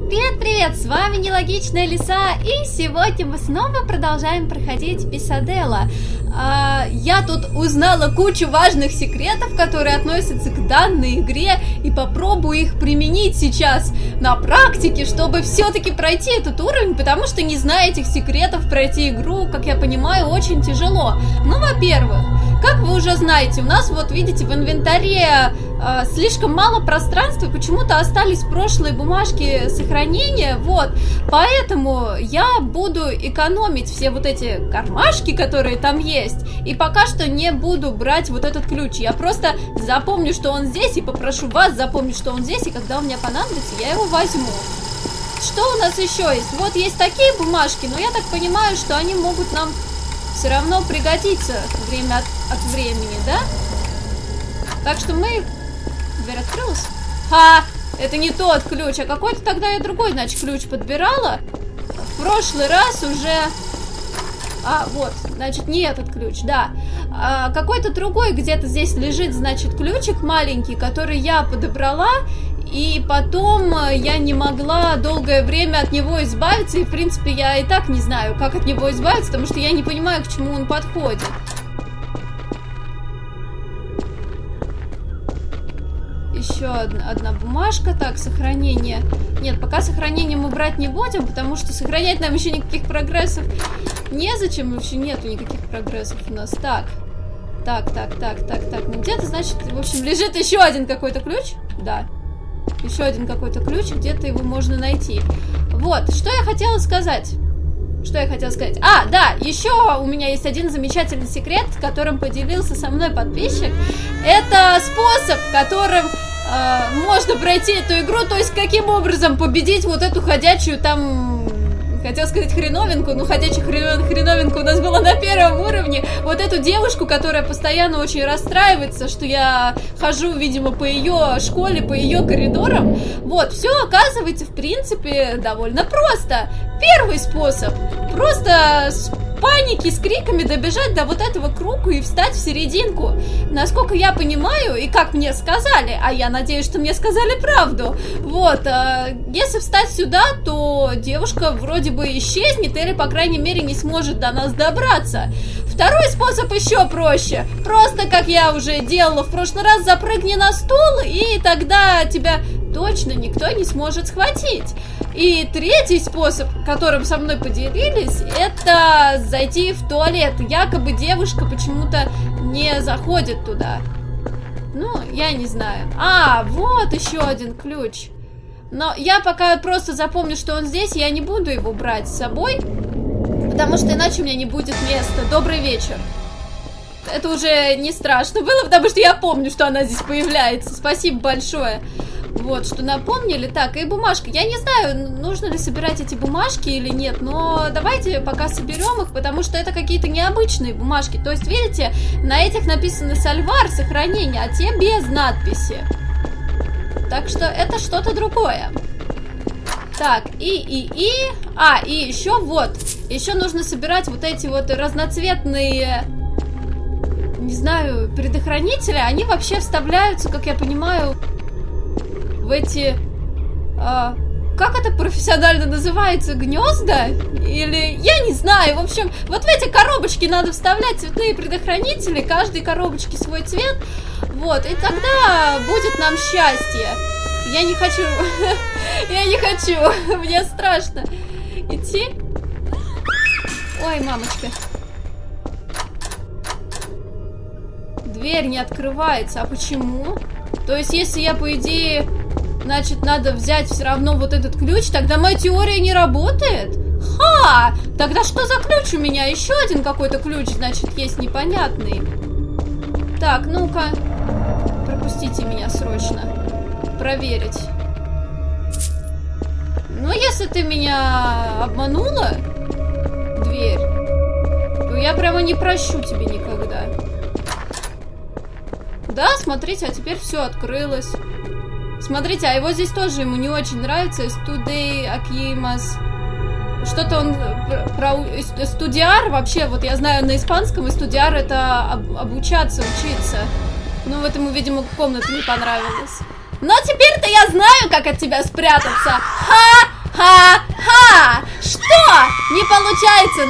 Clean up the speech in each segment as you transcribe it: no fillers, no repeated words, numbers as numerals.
Привет-привет, с вами Нелогичная Лиса, и сегодня мы снова продолжаем проходить Писаделла. Я тут узнала кучу важных секретов, которые относятся к данной игре, и попробую их применить сейчас на практике, чтобы все-таки пройти этот уровень, потому что, не зная этих секретов, пройти игру, как я понимаю, очень тяжело. Ну, во-первых, как вы уже знаете, у нас, вот видите, в инвентаре слишком мало пространства, почему-то остались прошлые бумажки сохранения, вот, поэтому я буду экономить все вот эти кармашки, которые там есть, и пока что не буду брать вот этот ключ, я просто запомню, что он здесь, и попрошу вас запомнить, что он здесь, и когда у меня понадобится, я его возьму. Что у нас еще есть? Вот есть такие бумажки, но я так понимаю, что они могут нам все равно пригодиться время от времени, да? Так что мы... Дверь открылась? Это не тот ключ, а какой-то тогда я другой, значит, ключ подбирала. В прошлый раз уже... вот, значит, не этот ключ, да. Какой-то другой где-то здесь лежит, значит, ключик маленький, который я подобрала. И потом я не могла долгое время от него избавиться. И, в принципе, я и так не знаю, как от него избавиться, потому что я не понимаю, к чему он подходит. Еще одна бумажка. Так, сохранение. Нет, пока сохранение мы брать не будем, потому что сохранять нам еще никаких прогрессов незачем. Вообще нету никаких прогрессов у нас. Так. Ну где-то, значит, в общем, лежит еще один какой-то ключ. Да. Еще один какой-то ключ, где-то его можно найти. Вот, что я хотела сказать. Да, еще у меня есть один замечательный секрет, которым поделился со мной подписчик. Это способ, которым можно пройти эту игру, то есть каким образом победить вот эту ходячую там... Хотела сказать хреновинку, но ходячая хреновинка у нас была на первом уровне. Вот эту девушку, которая постоянно очень расстраивается, что я хожу, видимо, по ее школе, по ее коридорам. Вот, все оказывается, в принципе, довольно просто. Первый способ. Просто с паники, с криками добежать до вот этого круга и встать в серединку. Насколько я понимаю, и как мне сказали, а я надеюсь, что мне сказали правду, вот, если встать сюда, то девушка вроде бы исчезнет или, по крайней мере, не сможет до нас добраться. Второй способ еще проще. Просто, как я уже делала в прошлый раз, запрыгни на стул, и тогда тебя точно никто не сможет схватить. И третий способ, которым со мной поделились, это зайти в туалет. Якобы девушка почему-то не заходит туда. Ну, я не знаю. Вот еще один ключ. Но я пока просто запомню, что он здесь, я не буду его брать с собой, потому что иначе у меня не будет места. Добрый вечер. Это уже не страшно было, потому что я помню, что она здесь появляется. Спасибо большое. Вот, что напомнили. Так, и бумажка. Я не знаю, нужно ли собирать эти бумажки или нет, но давайте пока соберем их, потому что это какие-то необычные бумажки. То есть, видите, на этих написано «Сальвар», сохранение, а те без надписи. Так что это что-то другое. Так, и еще вот. Еще нужно собирать вот эти вот разноцветные... Не знаю, предохранители. Они вообще вставляются, как я понимаю... в эти, как это профессионально называется, гнезда? Или, я не знаю, в общем, вот в эти коробочки надо вставлять цветные предохранители, каждой коробочке свой цвет, вот, и тогда будет нам счастье. Я не хочу, мне страшно идти. Ой, мамочка. Дверь не открывается, а почему? То есть, если я, по идее... Значит, надо взять все равно вот этот ключ. Тогда моя теория не работает. Тогда что за ключ у меня? Еще один какой-то ключ, значит, есть непонятный. Так, ну-ка. Пропустите меня срочно. Проверить. Ну, если ты меня обманула, дверь, то я прямо не прощу тебе никогда. Да, смотрите, а теперь все открылось. Смотрите, а его здесь тоже ему не очень нравится. Студей Акимас. Что-то он про студиар вообще, вот я знаю на испанском, и студиар это обучаться, учиться. Ну, вот ему, видимо, комната не понравилась. Но теперь-то я знаю, как от тебя спрятаться. Ха-ха! Что? Не получается?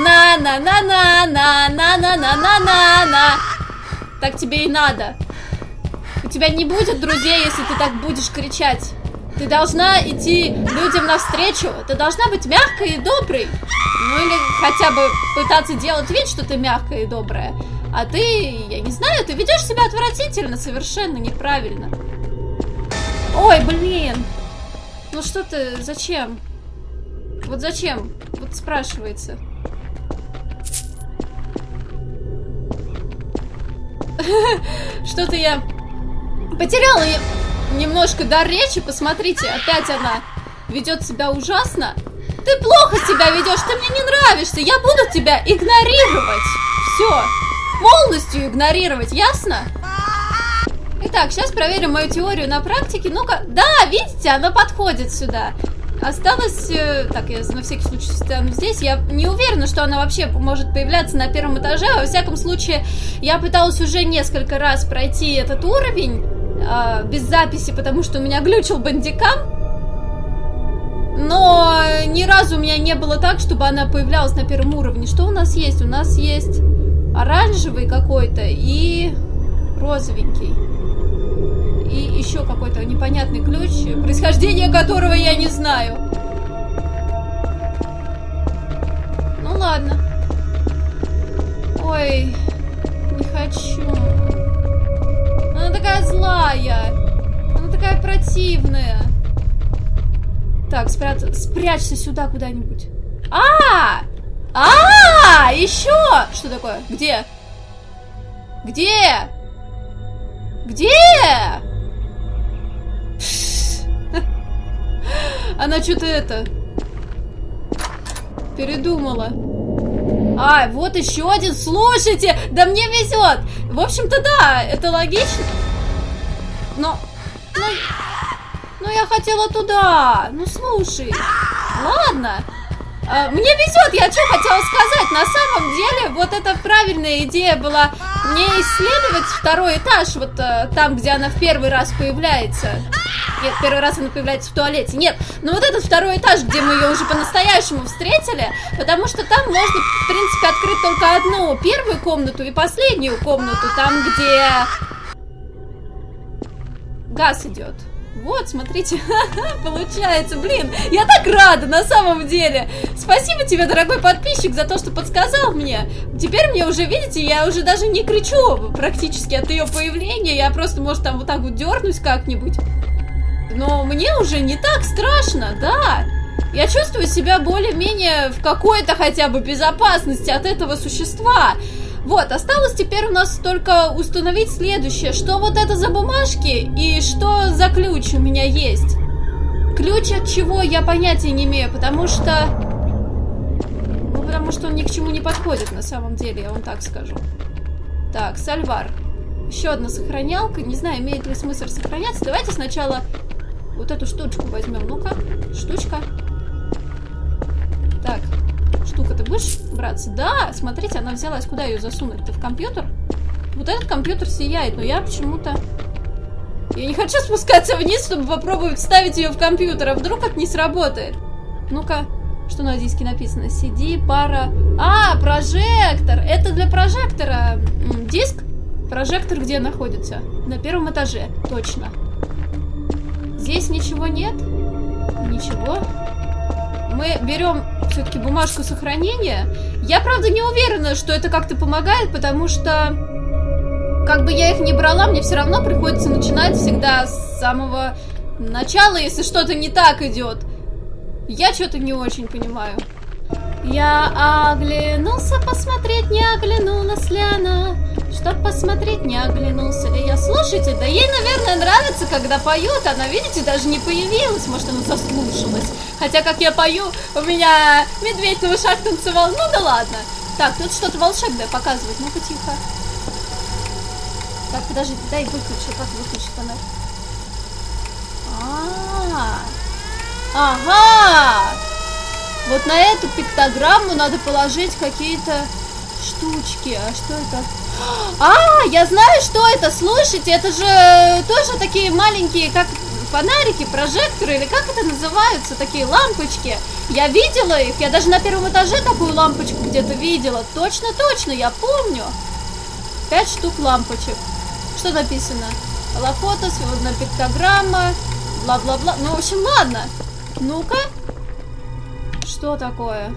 На-на-на-на-на-на-на-на-на-на. Так тебе и надо. У тебя не будет друзей, если ты так будешь кричать. Ты должна идти людям навстречу. Ты должна быть мягкой и доброй. Ну или хотя бы пытаться делать вид, что ты мягкая и добрая. А ты, я не знаю, ты ведешь себя отвратительно, совершенно неправильно. Ой, блин. Ну что ты, зачем? Вот зачем? Вот спрашивается. Что-то я потеряла немножко дар речи. Посмотрите, опять она ведет себя ужасно. Ты плохо себя ведешь, ты мне не нравишься. Я буду тебя игнорировать. Все. Полностью игнорировать, ясно? Итак, сейчас проверим мою теорию на практике. Ну-ка, да, видите, она подходит сюда. Осталось... Так, я на всякий случай стану здесь. Я не уверена, что она вообще может появляться на первом этаже. Во всяком случае, я пыталась уже несколько раз пройти этот уровень без записи, потому что у меня глючил бандикам. Но ни разу у меня не было так, чтобы она появлялась на первом уровне. Что у нас есть? У нас есть оранжевый какой-то и розовенький. И еще какой-то непонятный ключ, происхождение которого я не знаю. Ну ладно. Ой, не хочу. Она такая злая. Она такая противная. Так, спрячься сюда куда-нибудь. Еще! Что такое? Где? Где? Где? Она что-то передумала. Вот еще один. Слушайте, да мне везет. В общем-то, да, это логично. Но я хотела туда. Ну, слушай. Ладно. Мне везет, я что хотела сказать. На самом деле, вот эта правильная идея была не исследовать второй этаж, вот там, где она в первый раз появляется. Нет, первый раз она появляется в туалете. Нет, но вот этот второй этаж, где мы ее уже по-настоящему встретили, потому что там можно, в принципе, открыть только одну первую комнату и последнюю комнату, там, где газ идет. Вот, смотрите, получается, блин, я так рада, на самом деле. Спасибо тебе, дорогой подписчик, за то, что подсказал мне. Теперь мне уже, видите, я уже даже не кричу практически от ее появления. Я просто, может, там вот так вот дернусь как-нибудь. Но мне уже не так страшно, да. Я чувствую себя более-менее в какой-то хотя бы безопасности от этого существа. Вот, осталось теперь у нас только установить следующее. Что вот это за бумажки и что за ключ у меня есть. Ключ от чего, я понятия не имею, потому что... Ну, потому что он ни к чему не подходит на самом деле, я вам так скажу. Так, Сальвар. Еще одна сохранялка. Не знаю, имеет ли смысл сохраняться. Давайте сначала вот эту штучку возьмем. Ну-ка, штучка. Так. Штука, ты будешь браться? Да, смотрите, она взялась. Куда ее засунуть-то? В компьютер? Вот этот компьютер сияет, но я почему-то... Я не хочу спускаться вниз, чтобы попробовать вставить ее в компьютер, а вдруг это не сработает. Ну-ка, что на диске написано? CD, пара... Прожектор! Это для прожектора. Диск? Прожектор где находится? На первом этаже, точно. Здесь ничего нет? Ничего. Мы берем все-таки бумажку сохранения. Я, правда, не уверена, что это как-то помогает, потому что, как бы я их ни брала, мне все равно приходится начинать всегда с самого начала, если что-то не так идет. Я что-то не очень понимаю. Я оглянулся посмотреть, не оглянулась ли она. Чтоб посмотреть, не оглянулся ли я. Слушайте, да ей, наверное, нравится, когда поют. Она, видите, даже не появилась. Может, она заслушалась. Хотя, как я пою, у меня медведь на ушах танцевал. Ну да ладно. Так, тут что-то волшебное показывает. Ну-ка, тихо. Так, подожди, дай выключи. Как выключить фонарь? Ага! Вот на эту пиктограмму надо положить какие-то штучки. А что это? Я знаю, что это. Слушайте, это же тоже такие маленькие, как фонарики, прожекторы, или как это называются, такие лампочки. Я видела их, я даже на первом этаже такую лампочку где-то видела. Точно, я помню. 5 штук лампочек. Что написано? Холофото, сводная пиктограмма, бла-бла-бла. Ну, в общем, ладно. Ну-ка. Что такое?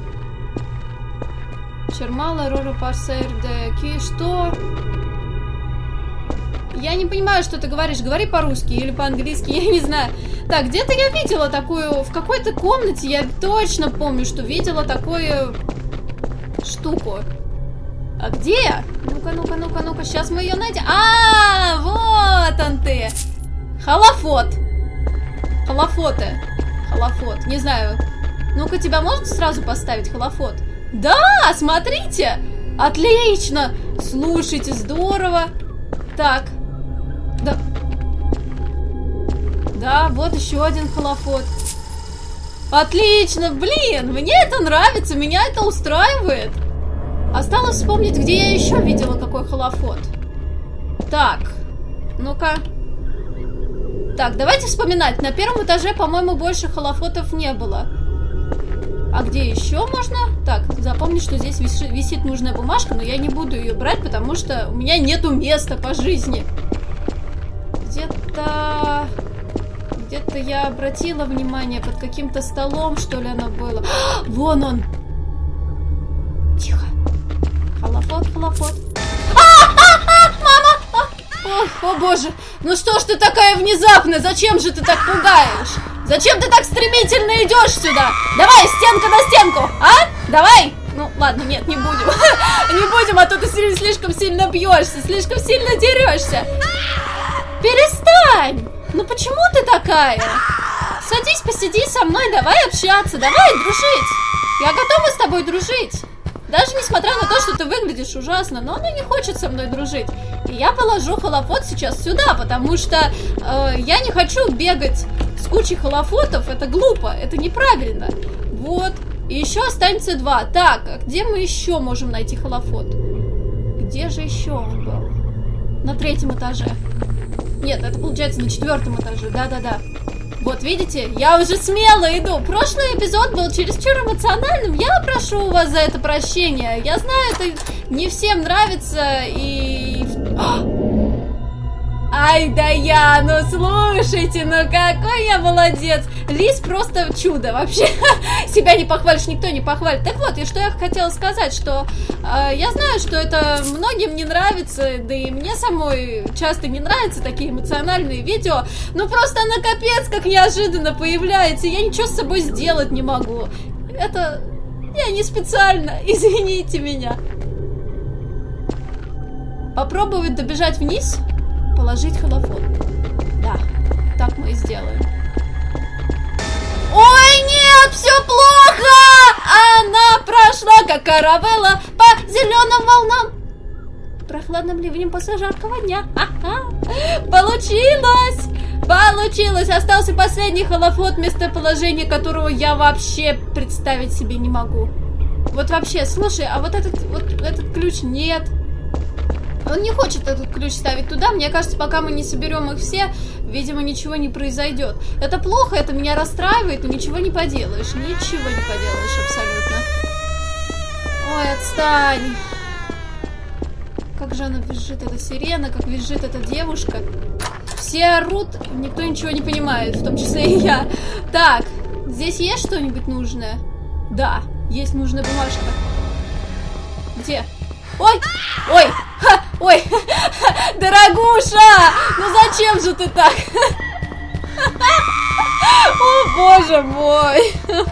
Чермала, Рора, Парсейр, Ки, что? Я не понимаю, что ты говоришь. Говори по-русски или по-английски, я не знаю. Так, где-то я видела такую... В какой-то комнате я точно помню, что видела такую штуку. А где? Ну-ка, сейчас мы ее найдем. А, вот он ты. Холофот. Холофоты. Холофот, не знаю. Ну-ка, тебя можно сразу поставить, холофот? Да, смотрите. Отлично. Слушайте, здорово. Так. Да. Да, вот еще один холофот. Отлично, блин, мне это нравится, меня это устраивает. Осталось вспомнить, где я еще видела какой холофот. Так, ну-ка. Так, давайте вспоминать. На первом этаже, по-моему, больше холофотов не было. А где еще можно? Так, запомни, что здесь висит нужная бумажка, но я не буду ее брать, потому что у меня нету места по жизни. Где-то я обратила внимание, под каким-то столом, что ли, оно было. Вон он! Тихо. Холофот. Мама! О боже! Ну что ж ты такая внезапная? Зачем же ты так пугаешь? Зачем ты так стремительно идешь сюда? Давай, стенка на стенку, а? Давай! Ну, ладно, нет, не будем. Не будем, а то ты слишком сильно бьешься, слишком сильно дерешься. Перестань! Ну почему ты такая? Садись, посиди со мной, давай общаться, давай дружить. Я готова с тобой дружить. Даже несмотря на то, что ты выглядишь ужасно, но она не хочет со мной дружить. И я положу холофот сейчас сюда, потому что я не хочу бегать с кучей холофотов. Это глупо, это неправильно. Вот. И еще останется 2. Так, а где мы еще можем найти холофот? Где же еще он был? На 3-м этаже. Нет, это получается на 4-м этаже. Да. Вот, видите, я уже смело иду. Прошлый эпизод был чересчур эмоциональным. Я прошу у вас за это прощения. Я знаю, это не всем нравится и... Ай да я, ну слушайте, ну какой я молодец. Лис просто чудо вообще. Себя не похвалишь, никто не похвалит. Так вот, и что я хотела сказать, что я знаю, что это многим не нравится, да и мне самой часто не нравятся такие эмоциональные видео. Ну просто она капец как неожиданно появляется, я ничего с собой сделать не могу. Это... я не специально, извините меня. Попробовать добежать вниз... Положить холофот. Да, так мы и сделаем. Ой, нет, все плохо! Она прошла, как каравелла, по зеленым волнам. Прохладным ливнем после жаркого дня. Получилось! Получилось! Остался последний холофот, местоположение которого я вообще представить себе не могу. Вот вообще, слушай, а вот этот ключ нет. Он не хочет этот ключ ставить туда. Мне кажется, пока мы не соберем их все, видимо, ничего не произойдет. Это плохо, это меня расстраивает, но ничего не поделаешь. Ничего не поделаешь абсолютно. Ой, отстань. Как же она визжит, эта сирена, как визжит эта девушка. Все орут, никто ничего не понимает, в том числе и я. Так, здесь есть что-нибудь нужное? Да, есть нужная бумажка. Где? Ой! Ой! Ха! Ой! Дорогуша! Ну зачем же ты так? О, боже мой!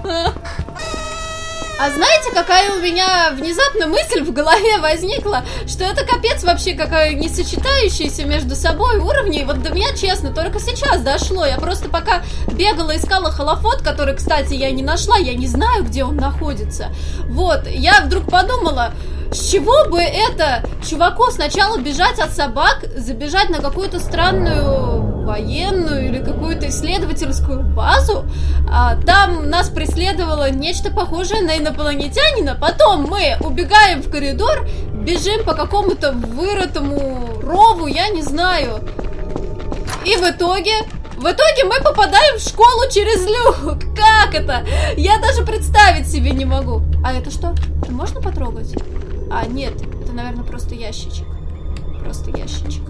А знаете, какая у меня внезапно мысль в голове возникла, что это капец вообще какая не сочетающаяся между собой уровни. Вот до меня, честно, только сейчас дошло. Я просто пока бегала, искала холофот, который, кстати, я не нашла, я не знаю, где он находится. Вот, я вдруг подумала, с чего бы это чуваку сначала бежать от собак, забежать на какую-то странную военную или какую-то исследовательскую базу, там нас преследовало нечто похожее на инопланетянина, потом мы убегаем в коридор, бежим по какому-то вырытому рову, я не знаю, и в итоге В итоге мы попадаем в школу через люк. Как это? Я даже представить себе не могу. А это что? Это можно потрогать? А, нет. Это, наверное, просто ящичек. Просто ящичек.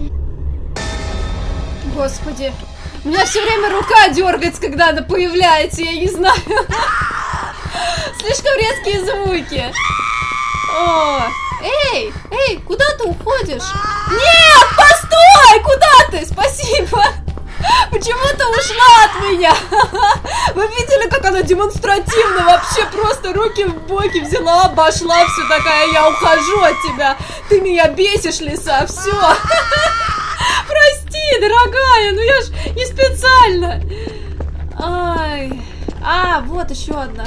Господи. У меня все время рука дергается, когда она появляется. Я не знаю. Слишком резкие звуки. О, эй, эй, куда ты уходишь? Нет, постой, куда ты? Спасибо. Почему ты ушла от меня? Вы видели, как она демонстративно вообще просто руки в боки взяла, обошла, все такая, я ухожу от тебя. Ты меня бесишь, лиса, все. Прости, дорогая, ну я ж не специально. Ай. А, вот еще одна.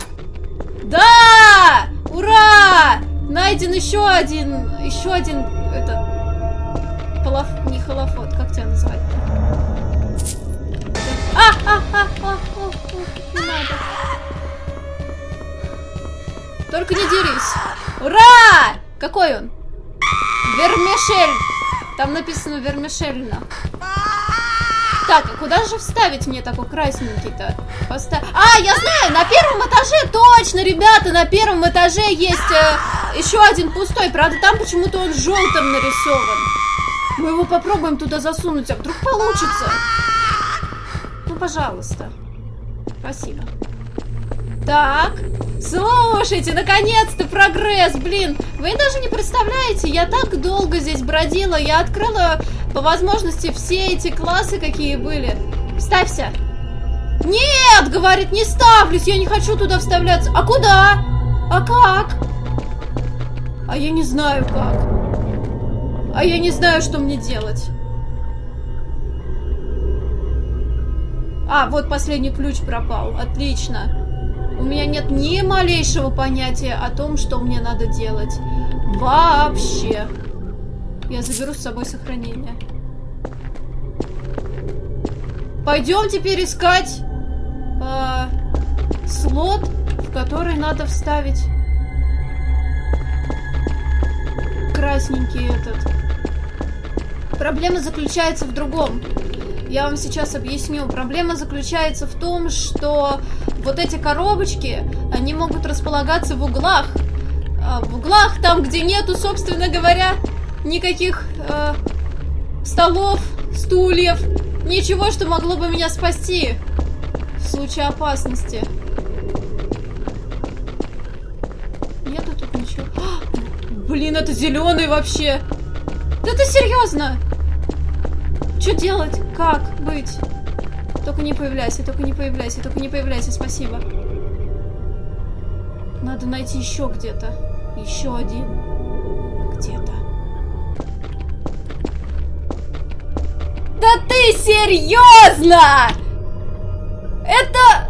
Да! Ура! Найден еще один, это, не холофот, как тебя называть? Не надо. Только не дерись. Ура! Какой он? Вермишель. Там написано вермишельно. Так, а куда же вставить мне такой красненький-то? А, я знаю, на первом этаже, точно, ребята, на первом этаже есть еще один пустой. Правда, там почему-то он желтым нарисован. Мы его попробуем туда засунуть, а вдруг получится. Ну, пожалуйста. Спасибо. Так, слушайте, наконец-то прогресс, блин. Вы даже не представляете, я так долго здесь бродила. Я открыла, по возможности, все эти классы, какие были. Вставься. Нет, говорит, не ставлюсь, я не хочу туда вставляться. А куда? А как? А я не знаю как. А я не знаю, что мне делать. А, вот последний ключ пропал. Отлично. У меня нет ни малейшего понятия о том, что мне надо делать. Вообще. Я заберу с собой сохранение. Пойдем теперь искать слот, в который надо вставить красненький этот. Проблема заключается в другом. Я вам сейчас объясню. Проблема заключается в том, что вот эти коробочки, они могут располагаться в углах. В углах, там, где нету, собственно говоря, никаких столов, стульев, ничего, что могло бы меня спасти в случае опасности. Нету тут ничего. Блин, это зеленый вообще. Да ты серьезно? Что делать? Как быть? Только не появляйся, только не появляйся, только не появляйся, спасибо. Надо найти еще где-то. Еще один. Где-то. Да ты серьезно? Это...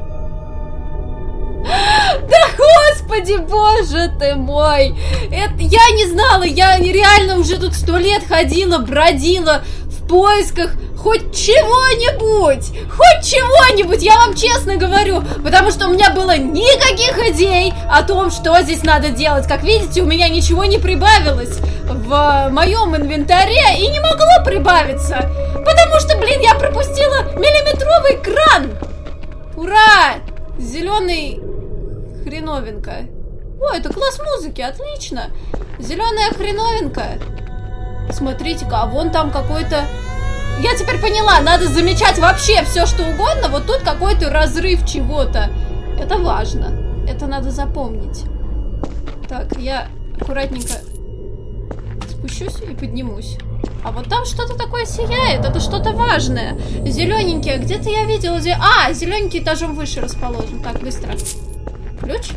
Да господи, боже ты мой! Это... Я не знала, я реально уже тут 100 лет ходила, бродила в поисках хоть чего-нибудь! Хоть чего-нибудь, я вам честно говорю! Потому что у меня было никаких идей о том, что здесь надо делать. Как видите, у меня ничего не прибавилось в моем инвентаре и не могло прибавиться. Потому что, блин, я пропустила миллиметровый кран! Ура! Зеленый хреновинка. О, это класс музыки, отлично. Зеленая хреновинка. Смотрите-ка, а вон там какой-то... Я теперь поняла, надо замечать вообще все, что угодно. Вот тут какой-то разрыв чего-то. Это важно. Это надо запомнить. Так, я аккуратненько спущусь и поднимусь. А вот там что-то такое сияет. Это что-то важное. Зелененький. Где-то я видела... А, зелененький этажом выше расположен. Так, быстро. Ключ?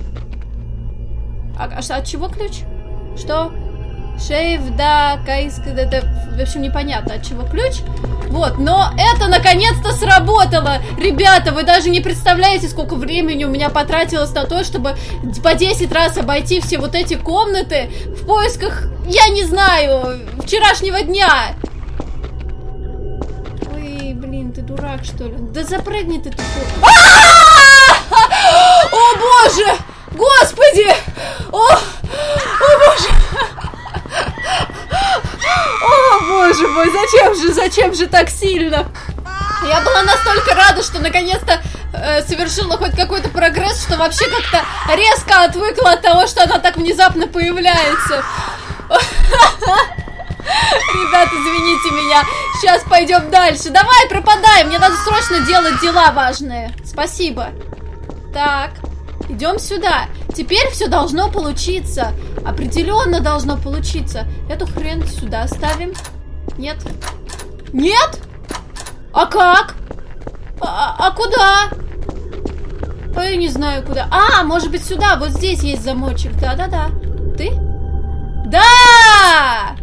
А от чего ключ? Что? Шейв, да, кайск, это, в общем, непонятно, от чего ключ. Вот, но это наконец-то сработало. Ребята, вы даже не представляете, сколько времени у меня потратилось на то, чтобы по 10 раз обойти все вот эти комнаты в поисках, я не знаю, вчерашнего дня. Ой, блин, ты дурак, что ли? Да запрыгни ты тупой. О, боже! Господи! О, боже! О, боже мой, зачем же так сильно? Я была настолько рада, что наконец-то совершила хоть какой-то прогресс, что вообще как-то резко отвыкла от того, что она так внезапно появляется. Ребят, извините меня. Сейчас пойдем дальше. Давай, пропадай. Мне надо срочно делать дела важные. Спасибо. Так, идем сюда. Теперь все должно получиться. Определенно должно получиться. Эту хрень сюда ставим. Нет. Нет? А как? А куда? А я не знаю куда. А, может быть сюда. Вот здесь есть замочек. Да-да-да. Ты? Да!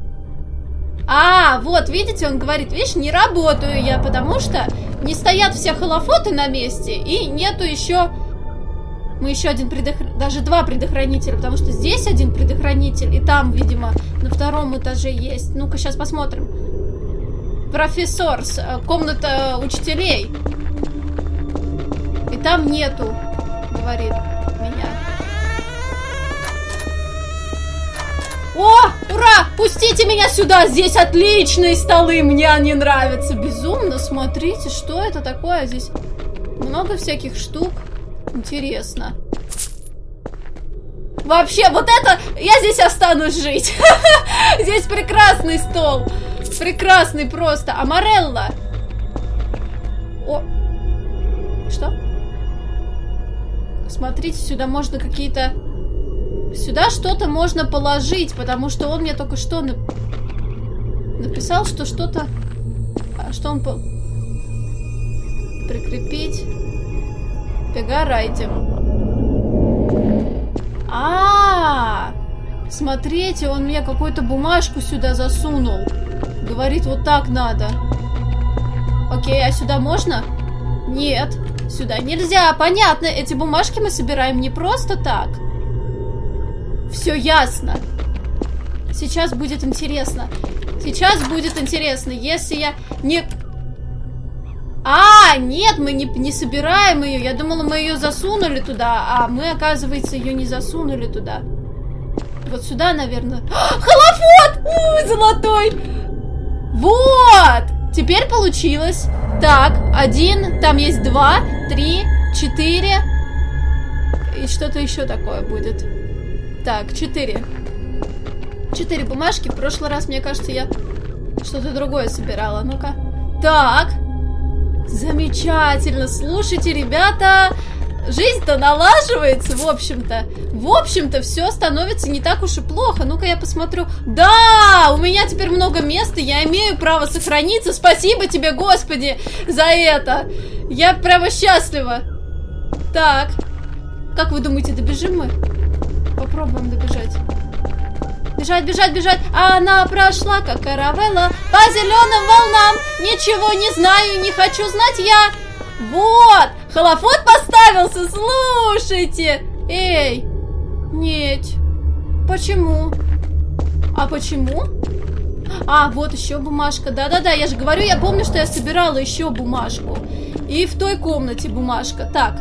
А, вот, видите, он говорит, видишь, не работаю я, потому что не стоят все холофоты на месте, и нету еще... Мы еще один даже два предохранителя, потому что здесь один предохранитель, и там, видимо, на втором этаже есть. Ну-ка, сейчас посмотрим. Профессорс, комната учителей. И там нету, говорит меня. О, ура! Пустите меня сюда! Здесь отличные столы! Мне они нравятся! Безумно! Смотрите, что это такое? Здесь много всяких штук. Интересно. Вообще, вот это... Я здесь останусь жить. Здесь прекрасный стол. Прекрасный просто. Амарелла. О. Что? Смотрите, сюда можно какие-то... Сюда что-то можно положить, потому что он мне только что написал, что что-то... Что он... Прикрепить. Пегарайте. Смотрите, он мне какую-то бумажку сюда засунул. Говорит, вот так надо. Окей, а сюда можно? Нет, сюда нельзя. Понятно, эти бумажки мы собираем не просто так. Все ясно. Сейчас будет интересно. Сейчас будет интересно, если я не... нет, мы не собираем ее. Я думала, мы ее засунули туда, а мы, оказывается, ее не засунули туда. Вот сюда, наверное. Холофот! Золотой! Вот! Теперь получилось. Так, 1, там есть 2, 3, 4. И что-то еще такое будет. Так, 4. 4 бумажки. В прошлый раз, мне кажется, я что-то другое собирала. Ну-ка. Так. Замечательно. Слушайте, ребята, жизнь-то налаживается, в общем-то. В общем-то, все становится не так уж и плохо. Ну-ка, я посмотрю. Да, у меня теперь много места, я имею право сохраниться. Спасибо тебе, Господи, за это. Я прямо счастлива. Так. Как вы думаете, добежим мы? Попробуем добежать. Бежать, бежать, бежать. А она прошла, как каравелла, по зеленым волнам. Ничего не знаю, не хочу знать я. Вот, холофот поставился, слушайте. Эй, нет. Почему? А почему? Вот еще бумажка. Да-да-да, я же говорю, я помню, что я собирала еще бумажку. И в той комнате бумажка. Так.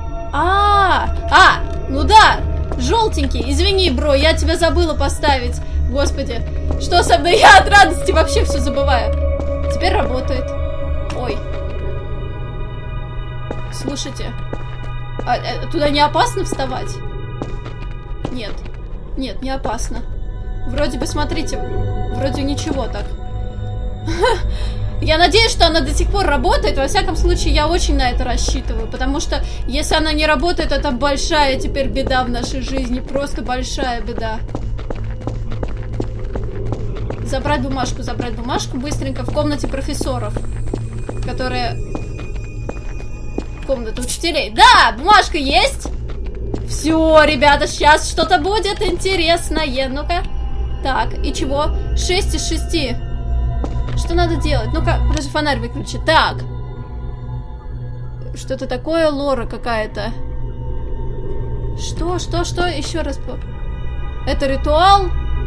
Ну да. Желтенький, извини, бро, я тебя забыла поставить. Господи, что со мной? Я от радости вообще все забываю. Теперь работает. Ой. Слушайте. Туда не опасно вставать? Нет. Нет, не опасно. Вроде бы, смотрите, вроде ничего так. Я надеюсь, что она до сих пор работает. Во всяком случае, я очень на это рассчитываю. Потому что, если она не работает, это большая теперь беда в нашей жизни. Просто большая беда. Забрать бумажку быстренько в комнате профессоров. Которая... Комната учителей. Да, бумажка есть. Все, ребята, сейчас что-то будет интересное. Ну-ка. Так, и чего? 6 из 6. Что надо делать? Ну-ка, даже фонарь выключи. Так. Что-то такое, лора какая-то. Что? Еще раз. Это ритуал?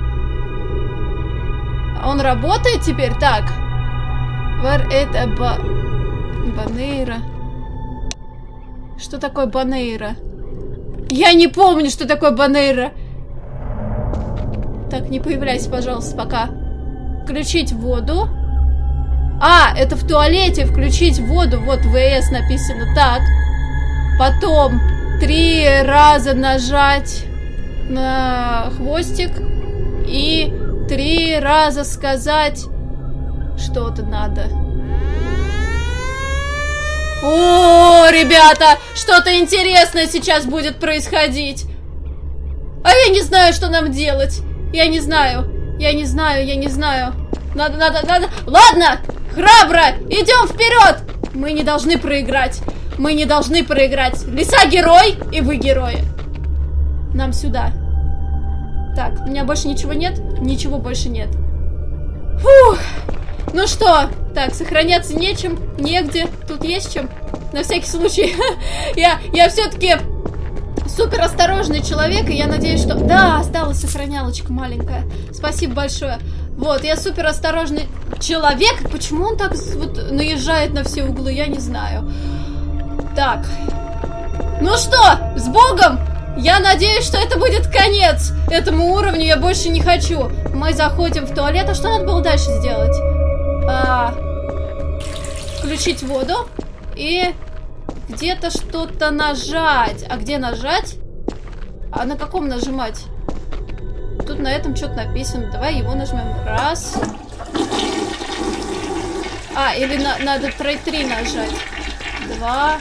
Он работает теперь? Так. Это Банейра. Что такое Банейра? Я не помню, что такое Банейра. Так, не появляйся, пожалуйста, пока. Включить воду. А, это в туалете включить воду. Вот ВС написано. Так. Потом 3 раза нажать на хвостик. И 3 раза сказать что-то надо. О, ребята, что-то интересное сейчас будет происходить. А я не знаю, что нам делать. Я не знаю. Надо. Ладно, храбро, идем вперед. Мы не должны проиграть. Лиса герой, и вы герои. Нам сюда. Так, у меня больше ничего нет? Ничего больше нет. Фух. Ну что, так, сохраняться нечем, негде. Тут есть чем. На всякий случай. Я все-таки супер осторожный человек, и я надеюсь, что... Да, осталась сохранялочка маленькая. Спасибо большое. Вот, я супер осторожный человек. Почему он так вот наезжает на все углы, я не знаю. Так. Ну что, с Богом! Я надеюсь, что это будет конец этому уровню, я больше не хочу. Мы заходим в туалет. А что надо было дальше сделать? Включить воду. И где-то что-то нажать. А где нажать? А на каком нажимать? Тут на этом что-то написано. Давай его нажмем. Раз. А, или надо 3 нажать. 2.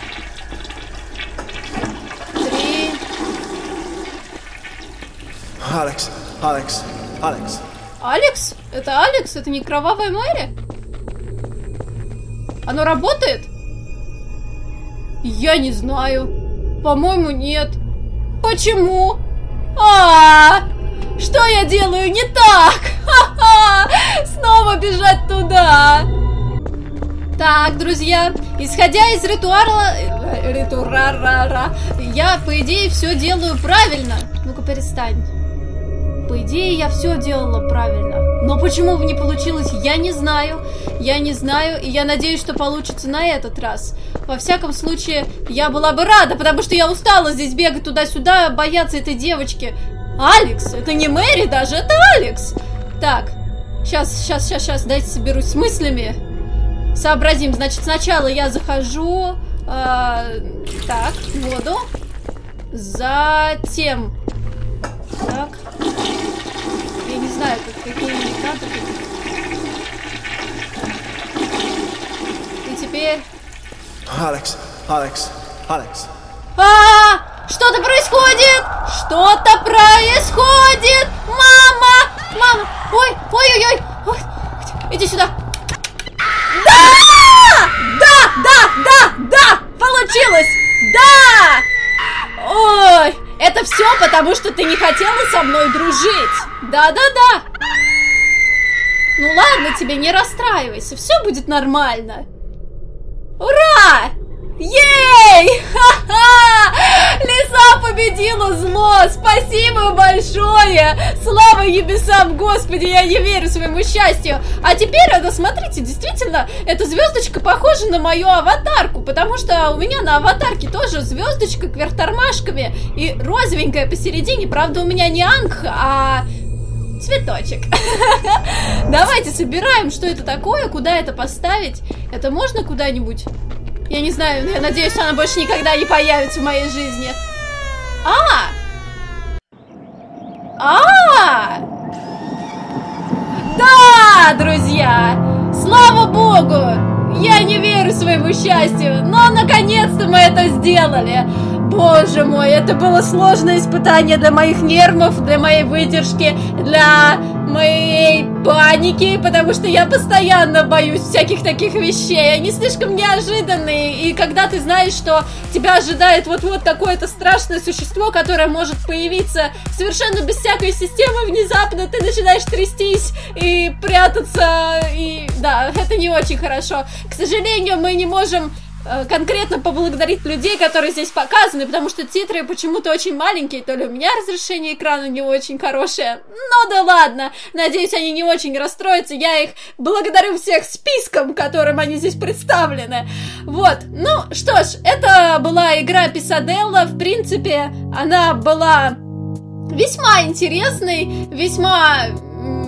3. Алекс. Алекс? Это Алекс? Это не Кровавая Мэри? Оно работает? Я не знаю. По-моему, нет. Почему? Что я делаю не так? Снова бежать туда. Так, друзья, исходя из ритуала, я, по идее, все делаю правильно. Ну-ка, перестань. По идее, я все делала правильно. Но почему не получилось, я не знаю. И я надеюсь, что получится на этот раз. Во всяком случае, я была бы рада, потому что я устала здесь бегать туда-сюда, бояться этой девочки. Алекс, это не Мэри даже, это Алекс. Так, сейчас, дайте соберусь с мыслями. Сообразим, значит, сначала я захожу, так, в воду. Затем, так, я не знаю, какие надо. И теперь... Алекс. Что-то происходит! Мама! Ой! Иди сюда! Да! Получилось! Да! Ой! Это все потому, что ты не хотела со мной дружить! Да! Ну ладно тебе, не расстраивайся, все будет нормально. Ура! Ей! Ха-ха! Лиса победила зло! Спасибо большое! Слава небесам, Господи, я не верю своему счастью! А теперь, смотрите, действительно, эта звездочка похожа на мою аватарку, потому что у меня на аватарке тоже звездочка кверх тормашками и розовенькая посередине, правда, у меня не ангха, а... цветочек. Давайте собираем, что это такое, куда это поставить. Это можно куда-нибудь? Я не знаю, я надеюсь, она больше никогда не появится в моей жизни. Да, друзья! Слава богу! Я не верю своему счастью, но наконец-то мы это сделали. Боже мой, это было сложное испытание для моих нервов, для моей выдержки, для моей паники, потому что я постоянно боюсь всяких таких вещей. Они слишком неожиданные, и когда ты знаешь, что тебя ожидает вот-вот какое-то страшное существо, которое может появиться совершенно без всякой системы, внезапно ты начинаешь трястись и прятаться, и да, это не очень хорошо. К сожалению, мы не можем конкретно поблагодарить людей, которые здесь показаны, потому что титры почему-то очень маленькие, то ли у меня разрешение экрана не очень хорошее. Ну да ладно, надеюсь, они не очень расстроятся, я их благодарю всех списком, которым они здесь представлены. Вот, ну что ж, это была игра Писаделла, в принципе, она была весьма интересной, весьма...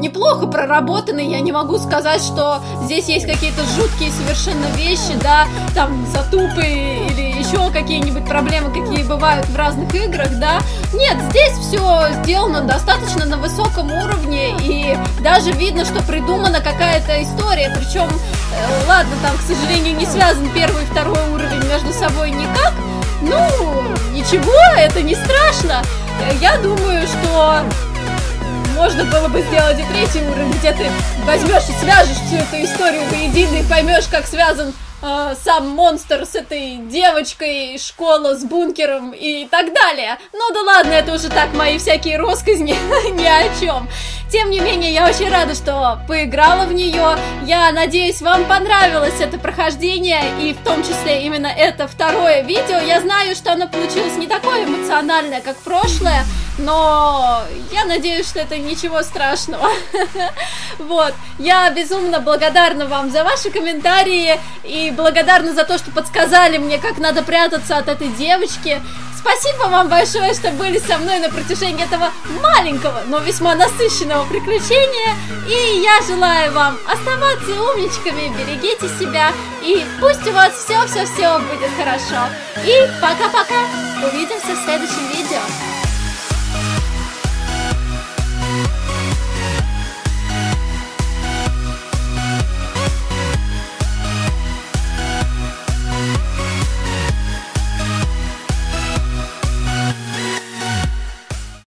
неплохо проработанный. Я не могу сказать, что здесь есть какие-то жуткие совершенно вещи, да, там затупы или еще какие-нибудь проблемы, какие бывают в разных играх, да. Нет, здесь все сделано достаточно на высоком уровне, и даже видно, что придумана какая-то история. Причем, ладно, там, к сожалению, не связан первый и второй уровень между собой никак. Ну, ничего, это не страшно. Я думаю, что можно было бы сделать и третий уровень, где ты возьмешь и свяжешь всю эту историю воедино и поймешь, как связан сам монстр с этой девочкой, школа с бункером и так далее. Ну да ладно, это уже так, мои всякие россказни, ни о чем. Тем не менее, я очень рада, что поиграла в нее. Я надеюсь, вам понравилось это прохождение, и в том числе именно это второе видео. Я знаю, что оно получилось не такое эмоциональное, как прошлое, но я надеюсь, что это ничего страшного. Вот, я безумно благодарна вам за ваши комментарии и благодарна за то, что подсказали мне, как надо прятаться от этой девочки. Спасибо вам большое, что были со мной на протяжении этого маленького, но весьма насыщенного приключения. И я желаю вам оставаться умничками, берегите себя, и пусть у вас все будет хорошо. И пока-пока, увидимся в следующем видео.